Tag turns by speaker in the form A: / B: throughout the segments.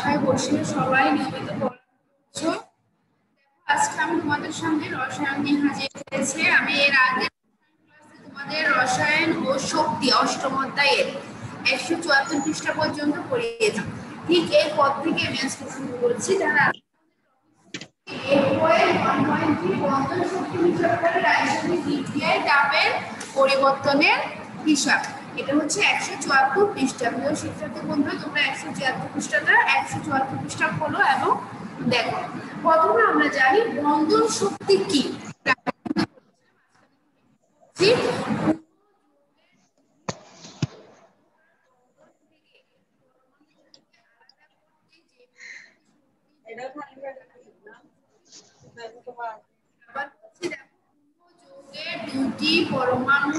A: বাসায় বসে সবাই নিয়মিত পড়ছো। আজকে আমি তোমাদের সামনে রসায়ন নিয়ে হাজির হয়েছে। আমি এর আগে তোমাদের রসায়ন ও শক্তি অষ্টম অধ্যায়ের 174 পৃষ্ঠা পর্যন্ত পড়িয়েছি। ঠিক এই পদ থেকে আমি আজকে শুরু করছি। যারা বন্ধন শক্তি হিসাব করে রাসায়নিক বিক্রিয়ায় তাপের পরিবর্তনের হিসাব। এটা হচ্ছে 174 পৃষ্ঠা। প্রিয় শিক্ষার্থী বন্ধুরা, তোমরা 174 পৃষ্ঠাটা 174 পৃষ্ঠা খোলো এবং দেখো। প্রথমে আমরা জানি বন্ধন শক্তি কি। দুটি পরমাণু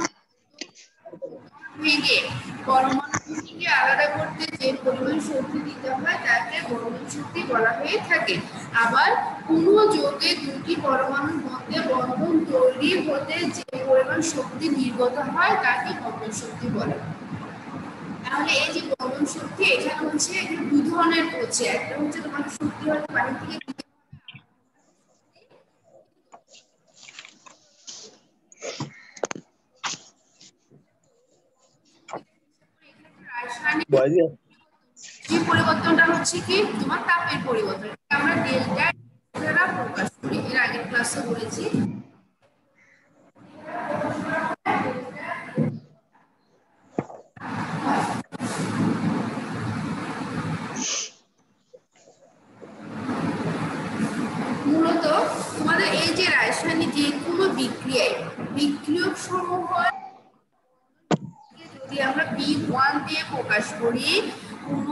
A: ভেঙে পরমাণুটিকে আলাদা করতে যে পরিমাণ শক্তি দিতে হয় তাকে বন্ধন শক্তি বলা হয়ে থাকে। আবার কোনো যৌগে দুটি পরমাণুর মধ্যে বন্ধন তৈরি হতে যে পরিমাণ শক্তি নির্গত হয় তাকে বন্ধন শক্তি বলে। তাহলে এই যে বন্ধন শক্তি, এখানে হচ্ছে দুই ধরনের হচ্ছে। একটা হচ্ছে তোমাদের শক্তি হয়তো বাড়ি থেকে যে পরিবর্তনটা হচ্ছে কি তোমার তাপের পরিবর্তন। আমরা ডেল্টা দ্বারা প্রকাশ করি। এর আগের ক্লাসে বলেছি। মূলত তোমাদের এই যে রাসায়নিক যে কোনো বিক্রিয়ায় বিক্রিয়ক সমূহ যদি আমরা B1 দিয়ে প্রকাশ করি, কোনো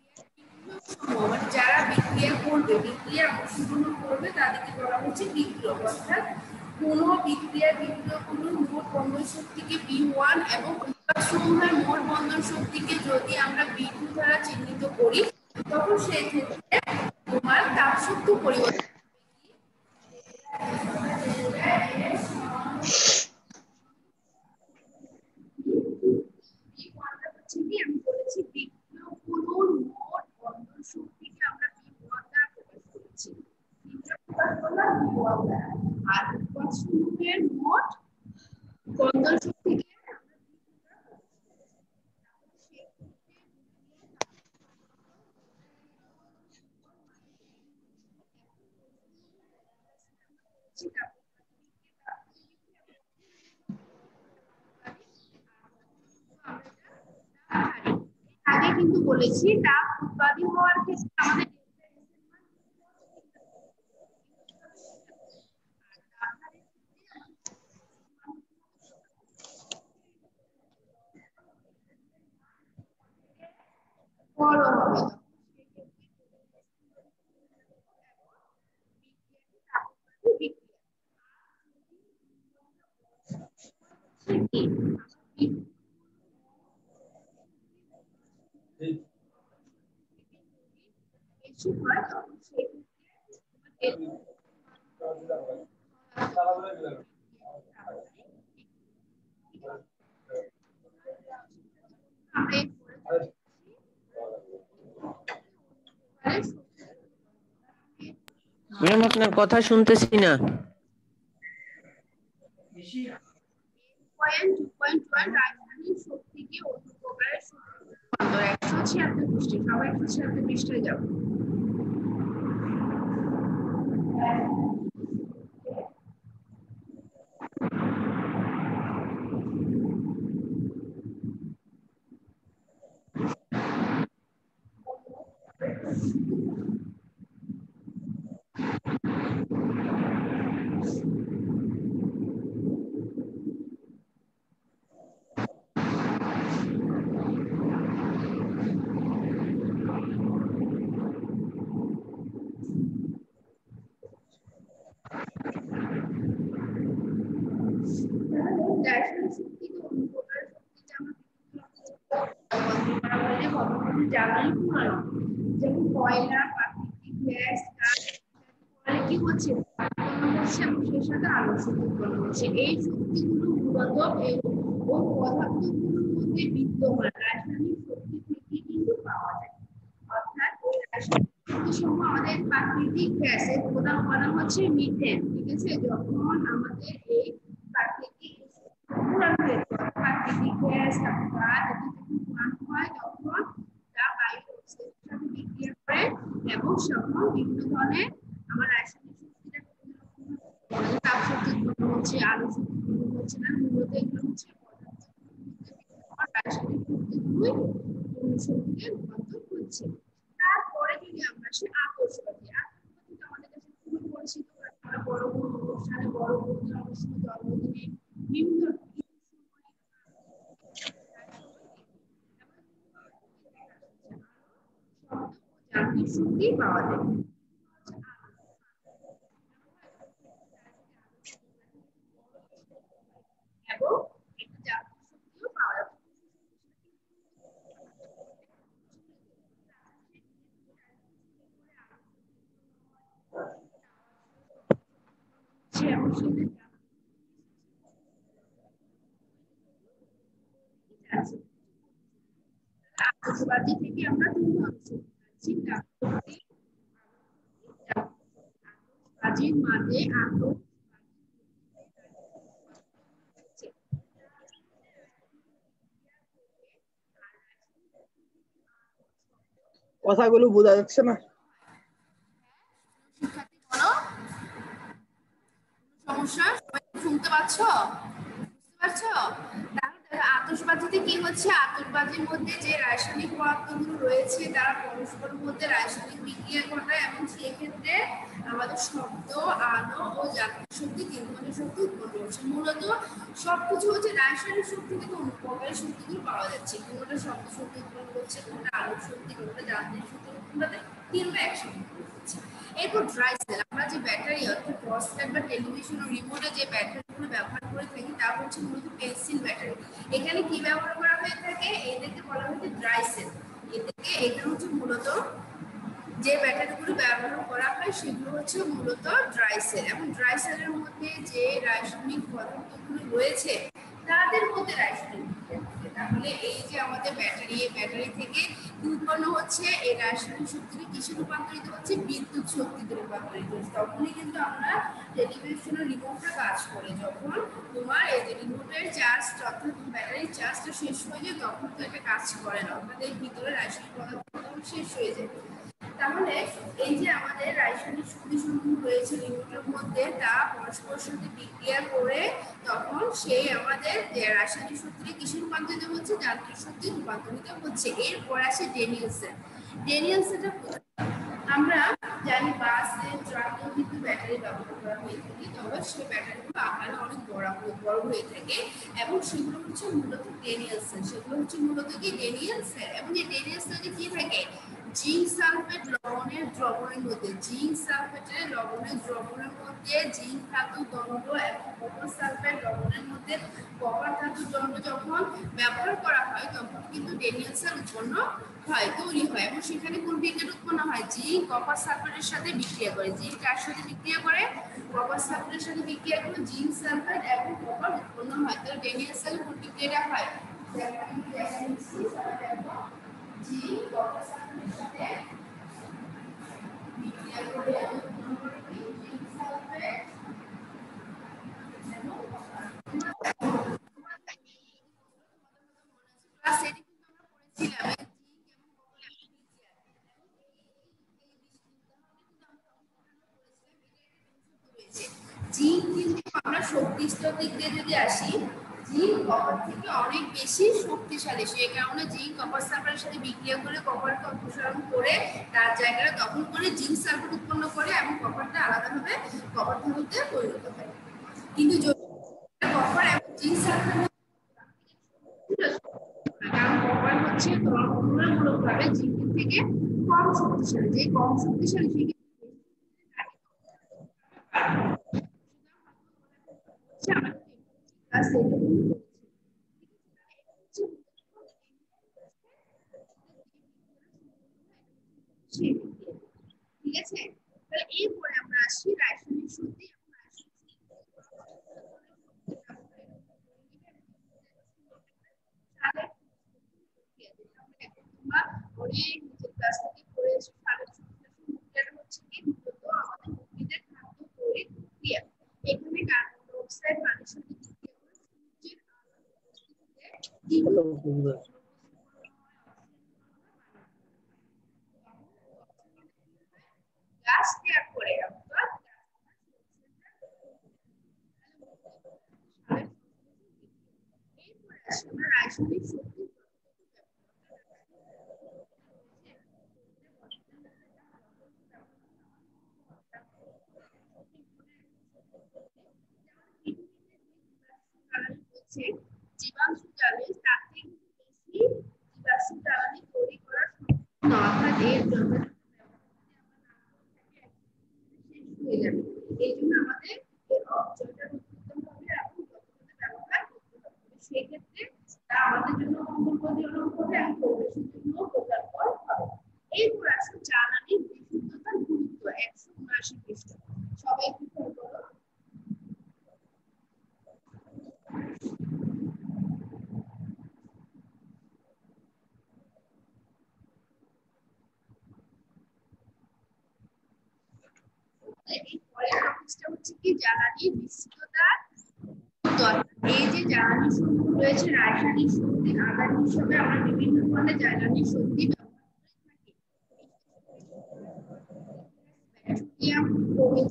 A: যারা বিক্রিয়া করবে, বিক্রিয়ার অংশগ্রহণ করবে তাদেরকে বলা হচ্ছে বিক্রিয়ক। অর্থাৎ কোন বিক্রিয়ার বিক্রিয়কগুলোর মোট বন্ধন শক্তিকে B1 এবং উৎপাদসমূহের মোট বন্ধন শক্তিকে যদি আমরা B2 দ্বারা চিহ্নিত করি, তখন সেই ক্ষেত্রে তোমার তাপ শক্তি পরিবর্তন আমি বলেছি বিক্রিয়কগুলোর মোট বন্ধন শক্তিকে আমরা B1 দ্বারা প্রকাশ করেছি। আর উৎপাদসমূহের মোট বন্ধন শক্তিকে আগে কিন্তু বলেছি তাপ উৎপাদিত হওয়ার ক্ষেত্রে আমাদের বড় হবে।
B: ম্যাম আপনার কথা শুনতেছি না।
A: রাসায়নিক শক্তিকে অন্য প্রকারের শক্তি 176 পৃষ্ঠা, সবাই 176 পৃষ্ঠায় যাবো। রাসায়নিক শক্তিকে অন্য প্রকারের শক্তিতে আমরা জ্বালানি যেমন কয়লা, প্রাকৃতিক গ্যাস, কি হচ্ছে এবং সেই সাথে আলো শক্তি উৎপন্ন হচ্ছে। এই শক্তিগুলো মূলত ও পদার্থগুলোর মধ্যে বিদ্যমান রাসায়নিক শক্তি থেকে কিন্তু পাওয়া যায়। অর্থাৎ ওই সময় আমাদের প্রাকৃতিক গ্যাসের প্রধান উপাদান হচ্ছে মিথেন। ঠিক আছে, যখন আমাদের এই প্রাকৃতিক প্রাকৃতিক গ্যাস হয় তখন তা বায়ু অক্সিজেনের সাথে বিক্রিয়া করে এবং তখন বিভিন্ন ধরনের আমার রাসায়নিক শক্তিটা তাপ শক্তি উৎপন্ন হচ্ছে, আলো শক্তি উৎপন্ন হচ্ছে না, মূলত এগুলো হচ্ছে রাসায়নিক শক্তিগুলোই শক্তিতে রূপান্তর হচ্ছে। তারপরে যদি আমরা আসি আতশবাজি, আতশবাজি তো আমাদের কাছে খুবই পরিচিত। আমরা বড় কোনো অনুষ্ঠানে, বড় কোনো অনুষ্ঠানে, জন্মদিনে বিভিন্ন যান্ত্রিক শক্তি পাওয়া যায় এবং একটা যান্ত্রিক শক্তিও পাওয়া যায়। আতশবাজি থেকে আমরা তিন ধরনের শক্তি পাচ্ছি। আতশবাজির মাঝে
C: কথাগুলো বোঝা যাচ্ছে না।
A: শিক্ষার্থী বলো, সমস্যা সবাই শুনতে পাচ্ছ, বুঝতে পারছো? তাহলে দেখো আতশবাজিতে কি হচ্ছে, আতশবাজির মধ্যে যে রাসায়নিক পদার্থগুলো রয়েছে তারা পরস্পরের মধ্যে রাসায়নিক বিক্রিয়া ঘটায় এবং সেক্ষেত্রে আমাদের শব্দ, আলো ও যান্ত্রিক শক্তি, তিন ধরনের শক্তি উৎপন্ন হচ্ছে। মূলত সবকিছু হচ্ছে রাসায়নিক শক্তি থেকে উপকারী শক্তিগুলো পাওয়া যাচ্ছে। কোনোটা শব্দ শক্তি উৎপন্ন করছে, কোনোটা আলো শক্তি, কোনোটা যান্ত্রিক শক্তি উৎপন্ন করছে, তিনটা একসাথে উৎপন্ন হচ্ছে। এরপর ড্রাই সেল, আমরা যে ব্যাটারি অর্থাৎ টর্চলাইট বা টেলিভিশন ও রিমোটে যে ব্যাটারিগুলো ব্যবহার করে থাকি তা হচ্ছে মূলত পেন্সিল ব্যাটারি। এখানে কি ব্যবহার করা হয়ে থাকে, এদেরকে বলা হচ্ছে ড্রাই সেল। এখানে হচ্ছে মূলত যে ব্যাটারিগুলো ব্যবহার করা হয় সেগুলো হচ্ছে মূলত ড্রাই সেল, এবং ড্রাই সেলের মধ্যে যে রাসায়নিক পদার্থগুলো রয়েছে তাদের মধ্যে রাসায়নিক বিক্রিয়া থাকে। তাহলে এই যে আমাদের ব্যাটারি, এই ব্যাটারি থেকে উৎপন্ন হচ্ছে এই রাসায়নিক শক্তিটি কিসে রূপান্তরিত হচ্ছে, বিদ্যুৎ শক্তিতে রূপান্তরিত হচ্ছে। তখনই কিন্তু আমরা টেলিভিশনের রিমোটটা কাজ করে, যখন তোমার এই যে রিমোটের চার্জ অর্থাৎ ব্যাটারির চার্জটা শেষ হয়ে যায় তখন তো এটা কাজ করে না, অর্থাৎ এর ভিতরে রাসায়নিক পদার্থ তখন শেষ হয়ে যায়। তাহলে এই যে আমাদের রাসায়নিক শক্তিসমূহ রয়েছে রিমোটের মধ্যে তা পরস্পরের সাথে বিক্রিয়া করে তখন সেই আমাদের যে রাসায়নিক শক্তি কিসে রূপান্তরিত হচ্ছে, যান্ত্রিক শক্তি রূপান্তরিত হচ্ছে। এরপর আসে ড্যানিয়েল সেল। ড্যানিয়েল সেলটা আমরা জানি বাসে, ট্রাকেও কিন্তু ব্যাটারি ব্যবহার করা হয়ে থাকে, তবে সেই ব্যাটারিগুলো আকারে অনেক বড় হয়ে থাকে এবং সেগুলো হচ্ছে মূলত ড্যানিয়েল সেল। সেগুলো হচ্ছে মূলত কি ড্যানিয়েল সেল, এবং এই ড্যানিয়েল সেলে কি থাকে, জিঙ্ক সালফেট লবণের দ্রবণের মধ্যে, জিঙ্ক সালফেটের লবণের দ্রবণের মধ্যে জিঙ্ক ধাতু দণ্ড এবং কপার সালফেট লবণের মধ্যে কপার ধাতু দণ্ড যখন ব্যবহার করা হয় তখন কিন্তু ড্যানিয়েল সেল উৎপন্ন হয়, তৈরি হয়, এবং সেখানে কোন বিক্রিয়া উৎপন্ন হয়, জিঙ্ক কপার সালফেটের সাথে বিক্রিয়া করে। জিঙ্ক কার সাথে বিক্রিয়া করে, কপার সালফেটের সাথে বিক্রিয়া করে জিঙ্ক সালফেট এবং কপার উৎপন্ন হয়। তাহলে ড্যানিয়েল সেল কোন বিক্রিয়াটা হয়, জিঙ্ক কপার সালফেটের সাথে বিক্রিয়া করে জিঙ্ক সালফেট এবং ক্লাস 8 কিন্তু আমরা পড়েছিলাম জিঙ্ক, কিন্তু আমরা শক্তি স্তর দিক দিয়ে যদি আসি, জিঙ্ক কপার থেকে অনেক বেশি শক্তিশালী, সেই কারণে জিঙ্ক কপার সালফারের সাথে বিক্রিয়া করে কপারকে অপসারণ করে তার জায়গাটা দখল করে জিঙ্ক সালফেট উৎপন্ন করে এবং কপারটা আলাদাভাবে কপার ধাতুতে পরিণত হয়। কিন্তু যদি কপার এবং জিঙ্ক সালফেট, কারণ কপার হচ্ছে তুলনামূলকভাবে জিঙ্কের থেকে কম শক্তিশালী, যে কম শক্তিশালী সেই ঠিক আছে। তাহলে এরপরে আমরা আসি রাসায়নিক শক্তি এবং অনেক নিচের ক্লাস থেকে পড়ে এসে অক্সাইড পানির সাথে বিক্রিয়া করে সূর্যের গ্যাস ত্যাগ করে অর্থাৎ আমরা রাসায়নিক শক্তি জীবাশ্ম জ্বালানি তার থেকে বেশি জীবাশ্ম জ্বালানি তৈরি করা সম্ভব নয়, অর্থাৎ এর জন্য হয়ে যাবে। এই জন্য আমাদের জলটা উৎপাদন হবে এবং ব্যবহার করতে হবে। সেক্ষেত্রে তা আমাদের জন্য মঙ্গলজনক হবে এবং পরিবেশের জন্য ক্ষতিকর হবে। এরপর আসে জ্বালানির বিশুদ্ধতার গুরুত্ব 179 পৃষ্ঠা। সবাই একটু খেয়াল করো। পরের টপিকটা হচ্ছে কি জ্বালানির বিশুদ্ধতা। এই যে জ্বালানি শক্তি রয়েছে রাসায়নিক শক্তির আধার হিসেবে আমরা বিভিন্ন ধরনের জ্বালানি শক্তি ব্যবহার করে থাকি। পেট্রোলিয়াম, খনিজ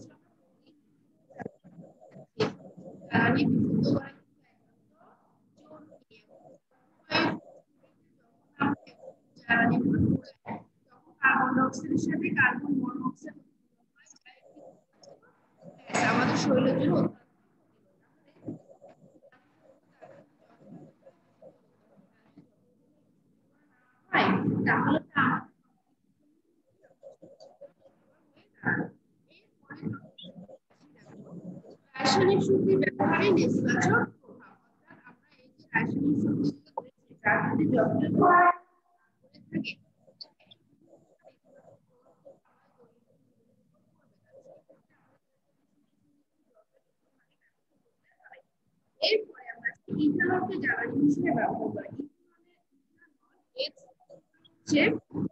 A: জ্বালানি বিশুদ্ধ করা জ্বালানি তখন কার্বন ডাই অক্সাইডের সাথে কার্বন মনোক্সাইড আমাদের শরীরের জন্য তাহলে রাসায়নিক শক্তি ব্যবহারে নেতিবাচক প্রভাব, অর্থাৎ আমরা এই যে রাসায়নিক শক্তি তার যদি যত্ন করে থাকি এরপরে আমরা ইথানলকে জ্বালানি হিসেবে ব্যবহার করি। ইথানল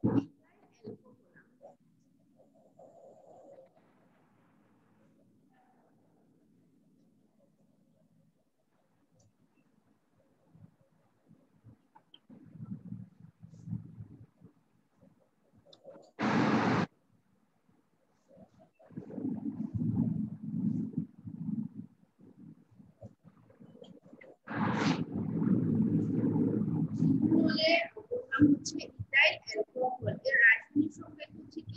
A: হচ্ছে ইথাইল অ্যালকোহল। এর রাসায়নিক সংকেত হচ্ছে কি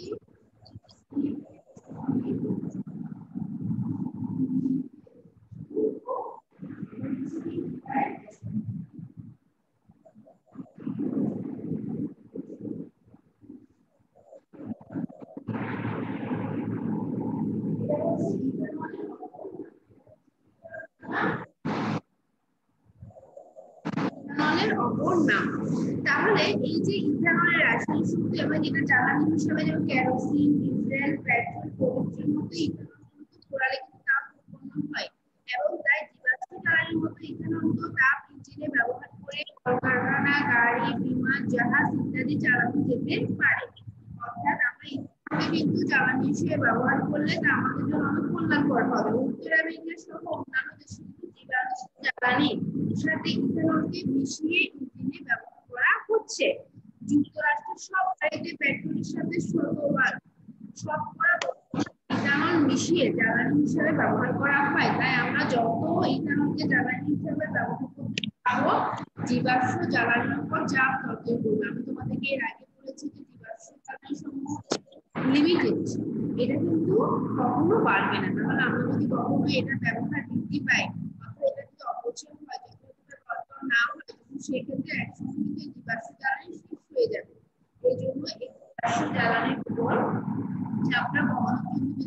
A: ইথানলের অপর নাম। তাহলে এই যে ইথানলের রাসায়নিক শক্তি আমরা যেটা জ্বালানি হিসেবে যেমন কেরোসিন, ডিজেল, পেট্রোল প্রভৃতির মতো ইথানল কিন্তু পোড়ালে কিন্তু তাপ উৎপন্ন হয় এবং তাই জীবাশ্ম জ্বালানির মতো ইথানল তাপ ইঞ্জিনে ব্যবহার করে কলকারখানা, গাড়ি, বিমান, জাহাজ ইত্যাদি চালানো যেতে পারে। অর্থাৎ আমরা ইথানলকে কিন্তু জ্বালানি হিসেবে ব্যবহার করলে তা আমাদের জন্য অনেক কল্যাণকর হবে। উত্তর আমেরিকা সহ অন্যান্য দেশে জীবাশ্ম জ্বালানি সাথে ইথানলকে মিশিয়ে ইঞ্জিনে ব্যবহার করা হচ্ছে। যুক্তরাষ্ট্রের সব গাড়িতে পেট্রোলের সাথে শতকরা ইথানল মিশিয়ে জ্বালানি হিসেবে ব্যবহার করা হয়। তাই আমরা যত ইথানলকে জ্বালানি হিসেবে ব্যবহার করতে পারবো জীবাশ্ম জ্বালানির উপর চাপ ততই কমবে। আমি তোমাদেরকে এর আগে বলেছি যে জীবাশ্ম জ্বালানি সমূহ লিমিটেড, এটা কিন্তু কখনো বাড়বে না। তাহলে আমরা যদি কখনো এটার ব্যবহার বৃদ্ধি পাই অথবা এটা যদি অপচয় হয়, যতটা না হয়, সেক্ষেত্রে একসঙ্গে কিন্তু জীবাশ্ম জ্বালানি শেষ হয়ে যাবে। এই জন্য এই জীবাশ্ম জ্বালানির উপর চাপটা কমানোর জন্য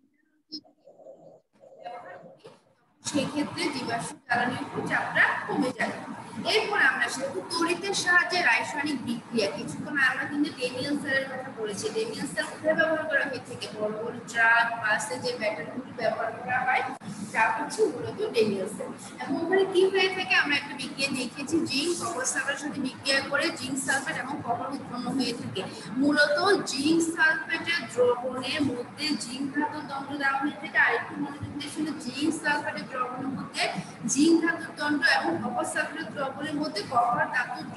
A: সেক্ষেত্রে জীবাশ্ম জ্বালানির উপর চাপটা কমে যাবে। এরপর আমরা সেটা তড়িতের সাহায্যে রাসায়নিক বিক্রিয়া। কিছুক্ষণ আমরা কিন্তু ডেনিয়েল সেলের কথা বলেছি। ডেনিয়েল সেল কোথায় ব্যবহার করা হয়ে থাকে? বড় বড় ট্রাক, বাসে যে ব্যাটারিগুলো ব্যবহার করা হয় তা হচ্ছে মূলত ডেনিয়েল সেল। এবং ওখানে কি হয়ে থাকে আমরা একটা বিক্রিয়া দেখিয়েছি, জিঙ্ক কপার সালফেটের সাথে বিক্রিয়া করে জিঙ্ক সালফেট এবং কপার উৎপন্ন হয়ে থাকে। মূলত জিঙ্ক সালফেটের দ্রবণের মধ্যে জিঙ্ক ধাতুর দ্বন্দ্ব দেওয়া হয়ে থাকে। আরেকটু মনোযোগ দিয়ে শুনে, জিঙ্ক সালফেটের দ্রবণের মধ্যে জিঙ্ক ধাতুর দণ্ড এবং অপসালফেট দ্রবণের মধ্যে কপার ধাতুর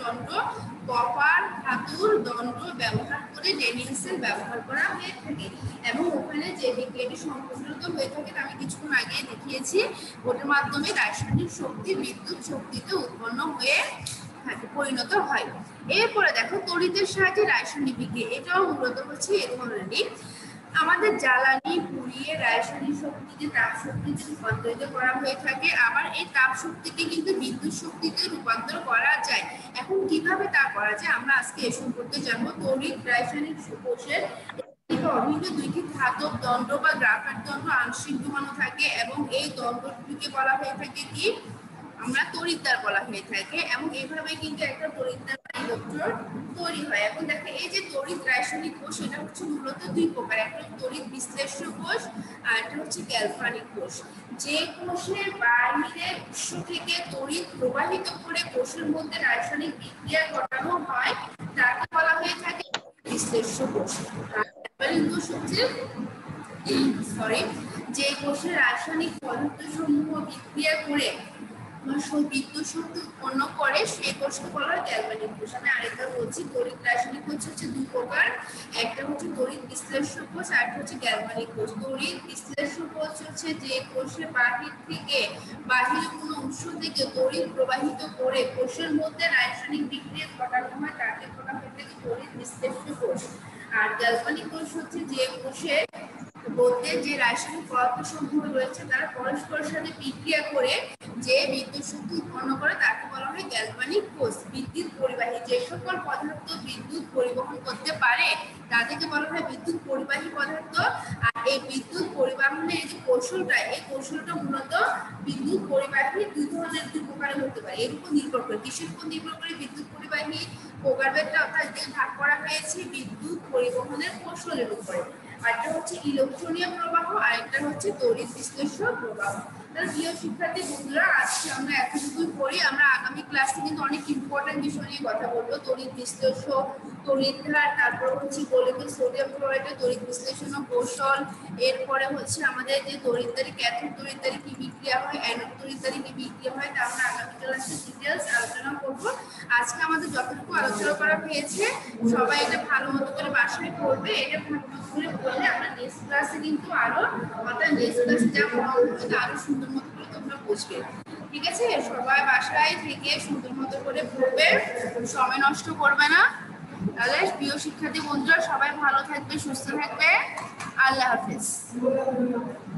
A: দণ্ড ব্যবহার করে রেডিয়েশন ব্যবহার করা হয়ে থাকে এবং ওখানে যে বিক্রিয়াটি সম্পন্ন হয়ে থাকে আমি কিছুক্ষণ আগে দেখিয়েছি ওটার মাধ্যমে রাসায়নিক শক্তি বিদ্যুৎ শক্তিতে উৎপন্ন হয়ে থাকে পরিণত হয়। এরপরে দেখো তড়িতের সাহায্যে রাসায়নিক বিক্রিয়া, এটাও মূলত হচ্ছে এ ধরনেরই। আমাদের জ্বালানি পুড়িয়ে রাসায়নিক শক্তিতে তাপ শক্তিতে রূপান্তরিত করা হয়ে থাকে, আবার এই তাপ শক্তিকে কিন্তু বিদ্যুৎ শক্তিতে রূপান্তর করা যায়। এখন কিভাবে তা করা যায় আমরা আজকে এ সম্পর্কে জানবো। তড়িৎ রাসায়নিক কোষের অভিন্ন দুইটি ধাতব দণ্ড বা গ্রাফাইট দণ্ড আংশিক ডুবানো থাকে এবং এই দণ্ডটিকে বলা হয়ে থাকে কি আমরা তড়িৎদ্বার বলা হয়ে থাকে এবং এইভাবে কিন্তু একটা তড়িৎদ্বার বা ইলেকট্রন তৈরি হয়। এখন দেখো এই যে তড়িৎ রাসায়নিক কোষ এটা হচ্ছে মূলত দুই প্রকার, একটা তড়িৎ বিশ্লেষ্য কোষ আর একটা হচ্ছে গ্যালভানিক কোষ। যে কোষের বাইরের উৎস থেকে তড়িৎ প্রবাহিত করে কোষের মধ্যে রাসায়নিক বিক্রিয়া ঘটানো হয় তাকে বলা হয়ে থাকে বিশ্লেষ্য কোষ। আর গ্যালভানিক কোষ হচ্ছে যে কোষের রাসায়নিক পদার্থ সমূহ বিক্রিয়া করে বিদ্যুৎ শক্তি উৎপন্ন করে সেই কোষকে বলা হয় গ্যালভানিক কোষ। আমি আরেকবার বলছি, তড়িৎ রাসায়নিক কোষ হচ্ছে দুই প্রকার, একটা হচ্ছে তড়িৎ বিশ্লেষ্য কোষ আর একটা হচ্ছে গ্যালভানিক কোষ। তড়িৎ বিশ্লেষ্য কোষ হচ্ছে যে কোষের বাহির কোনো উৎস থেকে তড়িৎ প্রবাহিত করে কোষের মধ্যে রাসায়নিক বিক্রিয়া ঘটানো হয় তাকে বলা হয় তড়িৎ বিশ্লেষ্য কোষ। আর গ্যালভানিক কোষ হচ্ছে যে কোষের মধ্যে যে রাসায়নিক পদার্থ সমূহ রয়েছে তারা পরস্পরের সাথে বিক্রিয়া করে যে বিদ্যুৎ শক্তি উৎপন্ন করে তাকে বলা হয় গ্যালভানিক কোষ। বিদ্যুৎ পরিবাহী, যে সকল পদার্থ বিদ্যুৎ পরিবহন করতে পারে তাদেরকে বলা হয় বিদ্যুৎ পরিবাহী পদার্থ। আর এই বিদ্যুৎ পরিবহনের যে কৌশলটা, এই কৌশলটা মূলত বিদ্যুৎ পরিবাহী দুই প্রকারে হতে পারে। এর উপর নির্ভর করে, কিসের উপর নির্ভর করে? বিদ্যুৎ পরিবাহী প্রকারভেদটা অর্থাৎ ভাগ করা হয়েছে বিদ্যুৎ পরিবহনের কৌশলের উপরে। আরেকটা হচ্ছে ইলেকট্রনীয় প্রবাহ, আরেকটা হচ্ছে তড়িৎ বিশ্লেষ্য প্রবাহ। তাহলে প্রিয় শিক্ষার্থী বন্ধুরা, আজকে আমরা এতটুকুই পড়ি। আমরা আগামী ক্লাসে কিন্তু অনেক ইম্পর্টেন্ট বিষয় নিয়ে কথা বলবো। তড়িৎ বিশ্লেষ্য, তড়িৎদ্বার, তারপর হচ্ছে গলিত সোডিয়াম ক্লোরাইডের তড়িৎ বিশ্লেষণ কৌশল, এরপরে হচ্ছে আমাদের যে তড়িৎদ্বারী ক্যাথোড তড়িৎদ্বারী কি বিক্রিয়া হয়, অ্যানোড তড়িৎদ্বারী কি বিক্রিয়া হয় তা আমরা আগামী ক্লাসে ডিটেইলস আলোচনা করব। আজকে আমাদের যতটুকু আলোচনা করা হয়েছে সবাই এটা ভালো মতো করে বাসায় পড়বে। এটা ভালো মতো করে পড়লে আমরা নেক্সট ক্লাসে কিন্তু আরো নেক্সট ক্লাসে যা পড়া হবে আরো সুন্দর মতো করে তোমরা বুঝবে। ঠিক আছে, সবাই বাসায় থেকে সুন্দর মতো করে পড়বে, সময় নষ্ট করবে না। তাহলে প্রিয় শিক্ষার্থী বন্ধুরা সবাই ভালো থাকবে, সুস্থ থাকবে। আল্লাহ হাফেজ।